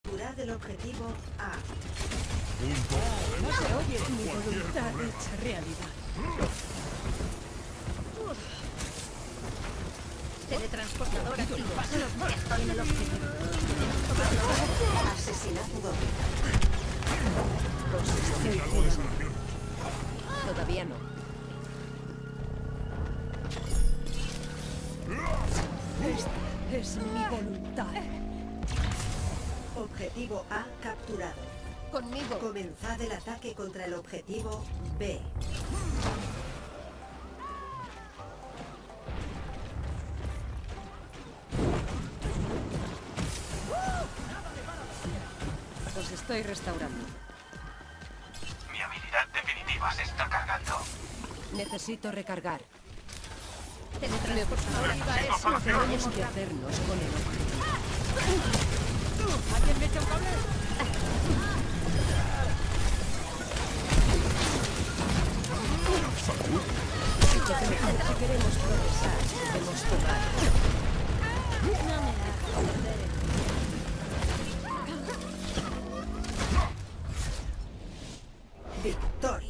Capturad el objetivo A. No se oye mi voluntad hecha realidad. Teletransportador activo. Estoy en el objetivo. Asesinato doble. Os estoy curando. Todavía no. Esta es mi voluntad. Objetivo A capturado. Conmigo. Comenzad el ataque contra el objetivo B. Os estoy restaurando. Mi habilidad definitiva se está cargando. Necesito recargar. Teletransportador activa es. Tenemos que hacernos con el objetivo. ¿Alguien me echa un cable? Si queremos progresar, debemos jugar. No me hagas perder el Victoria.